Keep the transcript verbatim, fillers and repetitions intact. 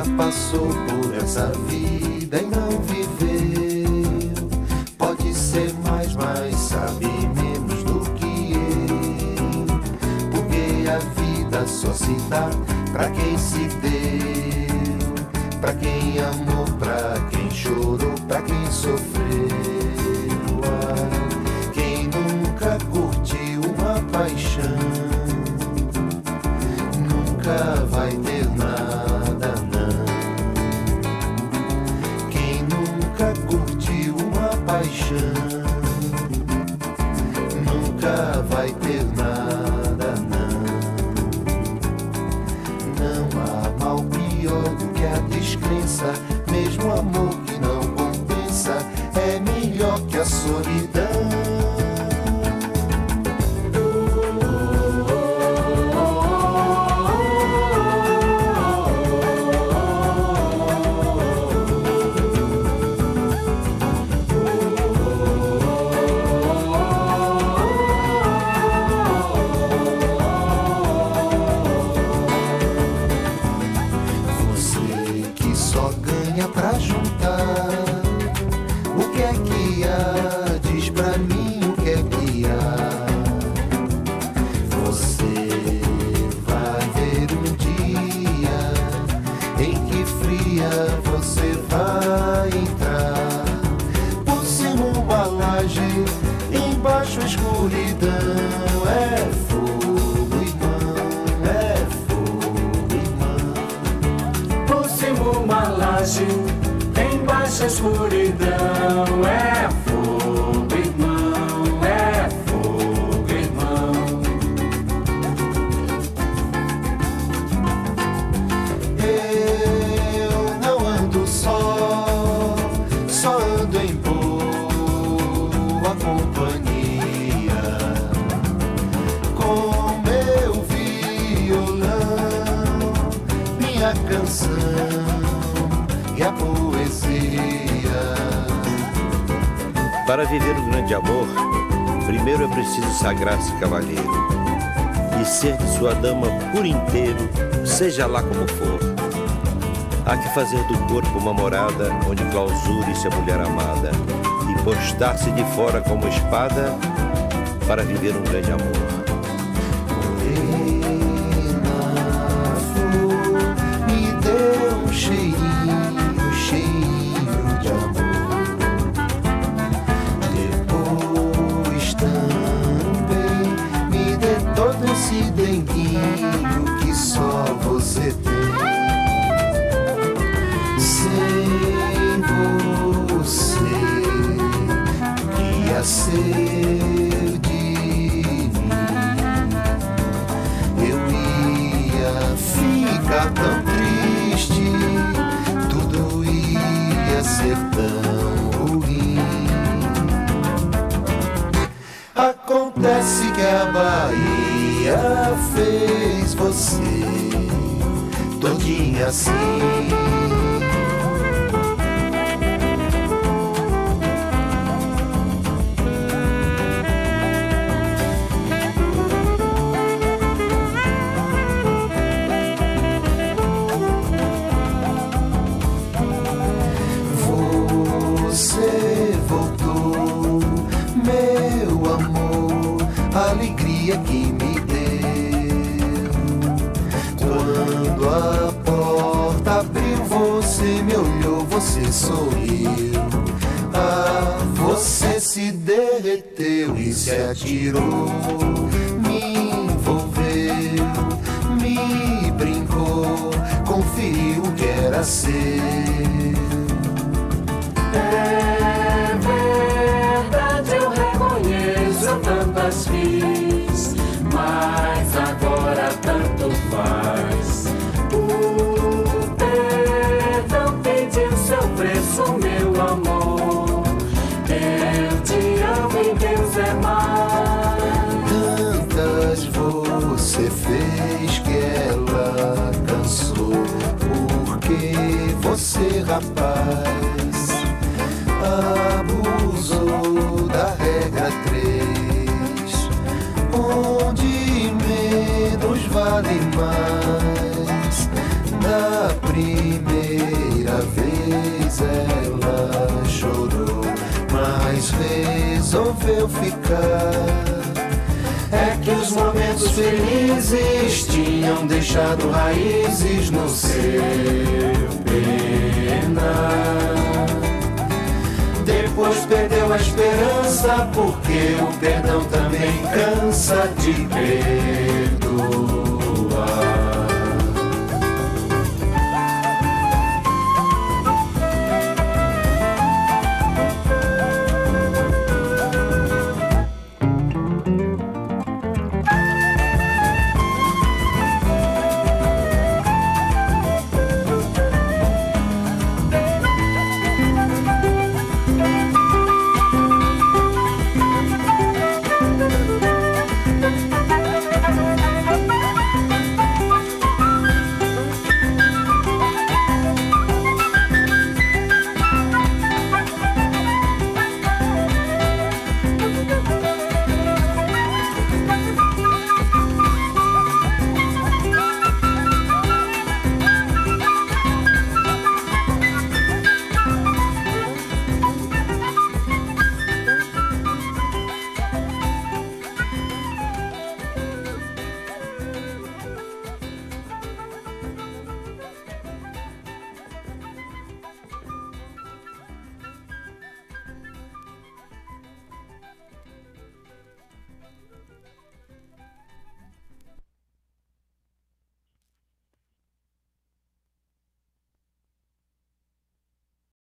passou por essa vida e não viveu. Pode ser mais, mas sabe menos do que eu. Porque a vida só se dá pra quem se deu, pra quem amou, pra quem chorou, pra quem sofreu. Ah, quem nunca curtiu uma paixão nunca vai ter nada, não. Quem nunca curtiu uma paixão nunca vai ter nada, não. Não há mal pior do que a descrença, mesmo amor que não compensa é melhor que a solidão. Pra juntar, o que é que há? Diz pra mim o que é que há. Você vai ver um dia em que fria você vai entrar. Por cima uma laje, embaixo a escuridão. É fogo, irmão, é fogo, irmão. Por cima uma laje, embaixo a escuridão. É fogo, irmão, é fogo, irmão. Eu não ando só, só ando em boa companhia, com meu violão, minha canção e a poesia. Para viver um grande amor, primeiro é preciso sagrar-se cavalheiro e ser de sua dama por inteiro, seja lá como for. Há que fazer do corpo uma morada onde clausure-se a mulher amada e postar-se de fora como espada para viver um grande amor. Me deu um cheirinho, cheirinho de amor. Depois também me dê todo esse denguinho que só você tem. Sem você, que ia ser de mim? Eu ia ficar tão triste, tudo ia ser tão ruim. Acontece que a Bahia fez você todinha assim. Você voltou, meu amor, a alegria que me deu. Quando a porta abriu, você me olhou, você sorriu. Ah, você se derreteu e se atirou, me envolveu, me brincou, conferiu o que era seu. É verdade, eu reconheço, eu tantas fiz, mas agora tanto faz. O perdão pediu seu preço, meu amor. Eu te amo e Deus é mais. Tantas você fez que ela cansou, porque você, rapaz, abusou da regra três, onde menos vale mais. Da primeira vez ela chorou, mas resolveu ficar. É que os momentos felizes tinham deixado raízes no seu penar. Depois perdeu a esperança, porque o perdão também cansa de perdoar.